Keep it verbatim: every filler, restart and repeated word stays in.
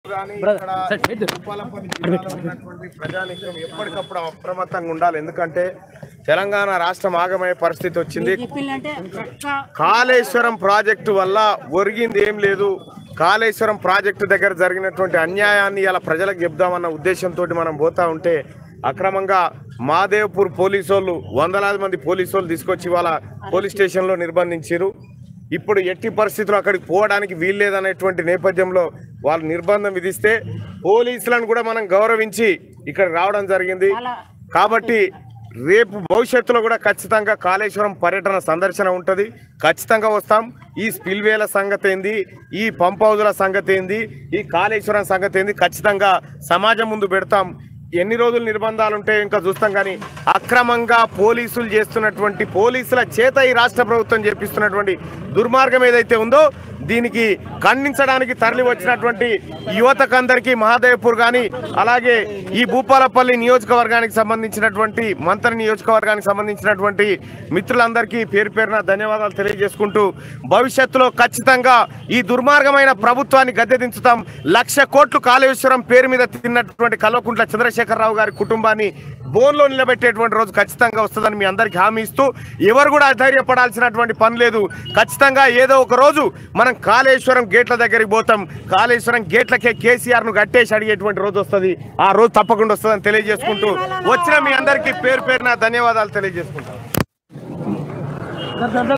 ప్రజానికం ఎప్పటికప్పుడు అప్రమత్తంగా ఉండాలి. ఎందుకంటే తెలంగాణ రాష్ట్రం ఆగమయ్యే పరిస్థితి వచ్చింది. కాళేశ్వరం ప్రాజెక్టు వల్ల ఒరిగింది ఏం లేదు. కాళేశ్వరం ప్రాజెక్టు దగ్గర జరిగినటువంటి అన్యాయాన్ని ఇలా ప్రజలకు చెప్దామన్న ఉద్దేశంతో మనం పోతా ఉంటే అక్రమంగా మాదేవ్పూర్ పోలీసు వాళ్ళు వందలాది మంది పోలీసు వాళ్ళు తీసుకొచ్చి వాళ్ళ పోలీస్ స్టేషన్లో నిర్బంధించారు. ఇప్పుడు ఎట్టి పరిస్థితుల్లో అక్కడికి పోవడానికి వీల్లేదనేటువంటి నేపథ్యంలో వాళ్ళు నిర్బంధం విధిస్తే పోలీసులను కూడా మనం గౌరవించి ఇక్కడ రావడం జరిగింది. కాబట్టి రేపు భవిష్యత్తులో కూడా ఖచ్చితంగా కాళేశ్వరం పర్యటన సందర్శన ఉంటుంది. ఖచ్చితంగా వస్తాం. ఈ స్పిల్వేల సంగతి ఏంది, ఈ పంప్ హౌజుల సంగతి ఏంది, ఈ కాళేశ్వరం సంగతి ఏంది ఖచ్చితంగా సమాజం ముందు పెడతాం. ఎన్ని రోజులు నిర్బంధాలు ఉంటాయో ఇంకా చూస్తాం. కానీ అక్రమంగా పోలీసులు చేస్తున్నటువంటి పోలీసుల చేత ఈ రాష్ట్ర ప్రభుత్వం చేపిస్తున్నటువంటి దుర్మార్గం ఏదైతే ఉందో దీనికి ఖండించడానికి తరలి వచ్చినటువంటి యువతకందరికీ మహాదేవ్పూర్ కానీ అలాగే ఈ భూపాలపల్లి నియోజకవర్గానికి సంబంధించినటువంటి మంత్రి నియోజకవర్గానికి సంబంధించినటువంటి మిత్రులందరికీ పేరు పేరున ధన్యవాదాలు తెలియజేసుకుంటూ భవిష్యత్తులో ఖచ్చితంగా ఈ దుర్మార్గమైన ప్రభుత్వాన్ని గద్దెదించుతాం. లక్ష కోట్లు కాళేశ్వరం పేరు మీద తిన్నటువంటి కల్వకుంట్ల చంద్రశేఖరరావు గారి కుటుంబాన్ని బోన్లో నిలబెట్టేటువంటి రోజు ఖచ్చితంగా వస్తుందని మీ అందరికీ హామీ ఇస్తూ ఎవరు కూడా అధైర్యపడాల్సినటువంటి పని లేదు. ఖచ్చితంగా ఏదో ఒక రోజు మనం కాళేశ్వరం గేట్ల దగ్గరికి పోతాం. కాళేశ్వరం గేట్లకే కేసీఆర్ ను కట్టేసి అడిగేటువంటి రోజు వస్తుంది. ఆ రోజు తప్పకుండా వస్తుందని తెలియజేసుకుంటూ వచ్చిన మీ అందరికీ పేరు పేరున ధన్యవాదాలు తెలియజేసుకుంటాం.